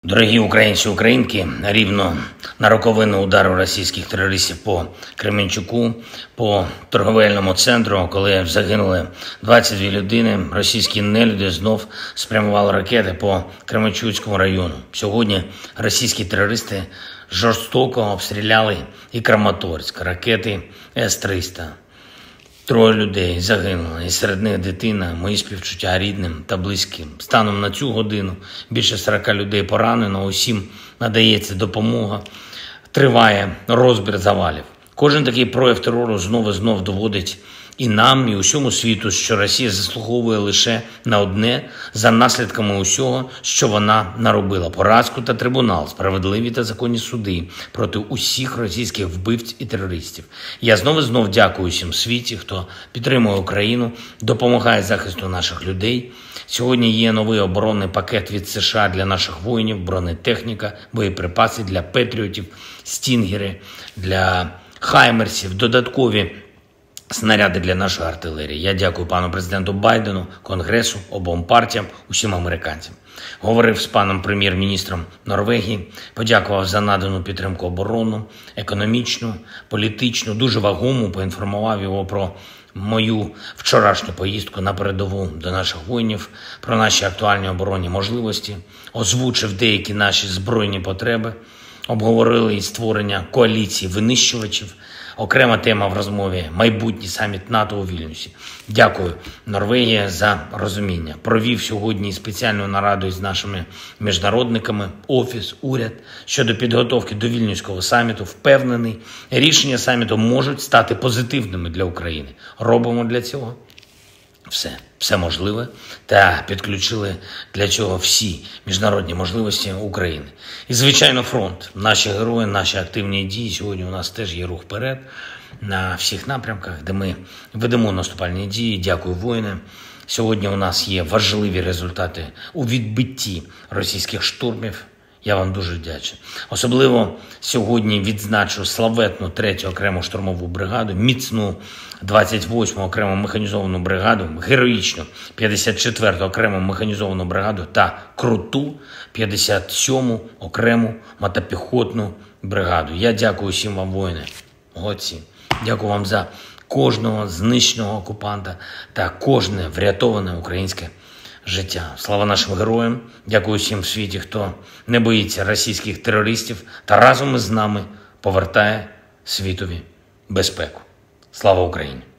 Дорогі українці і українки, рівно на роковину удару російських терористів по Кременчуку, по торговельному центру, коли загинули 22 людини, російські нелюди знов спрямували ракети по Кременчуцькому району. Сьогодні російські терористи жорстоко обстріляли і Краматорськ, ракети С-300. 3 людей загинули, і серед них дитина. Мої співчуття рідним та близьким. Станом на цю годину більше 40 людей поранено, усім надається допомога. Триває розбір завалів. Кожен такий прояв терору знову і знов доводить і нам, і усьому світу, що Росія заслуговує лише на одне за наслідками усього, що вона наробила. Поразку та трибунал, справедливі та законні суди проти усіх російських вбивць і терористів. Я знов дякую всім світі, хто підтримує Україну, допомагає захисту наших людей. Сьогодні є новий оборонний пакет від США для наших воїнів, бронетехніка, боєприпаси для патріотів, стінгери, для хаймерсів, додаткові снаряди для нашої артилерії. Я дякую пану президенту Байдену, Конгресу, обом партіям, усім американцям. Говорив з паном прем'єр-міністром Норвегії, подякував за надану підтримку оборонну, економічну, політичну, дуже вагому, поінформував його про мою вчорашню поїздку на передову до наших воїнів, про наші актуальні оборонні можливості, озвучив деякі наші збройні потреби, обговорили і створення коаліції винищувачів. Окрема тема в розмові – майбутній саміт НАТО у Вільнюсі. Дякую, Норвегія, за розуміння. Провів сьогодні спеціальну нараду з нашими міжнародниками, офіс, уряд щодо підготовки до Вільнюського саміту. Впевнений, рішення саміту можуть стати позитивними для України. Робимо для цього все можливе та підключили для цього всі міжнародні можливості України. І, звичайно, фронт. Наші герої, наші активні дії. Сьогодні у нас теж є рух вперед на всіх напрямках, де ми ведемо наступальні дії. Дякую, воїни. Сьогодні у нас є важливі результати у відбитті російських штурмів. Я вам дуже вдячний. Особливо сьогодні відзначу славетну 3-ю окрему штурмову бригаду, міцну 28-му окрему механізовану бригаду, героїчну 54-ту окрему механізовану бригаду та круту 57-му окрему мотопіхотну бригаду. Я дякую всім вам, воїни, молодці. Дякую вам за кожного знищеного окупанта та кожне врятоване українське життя. Слава нашим героям. Дякую всім в світі, хто не боїться російських терористів та разом із нами повертає світові безпеку. Слава Україні!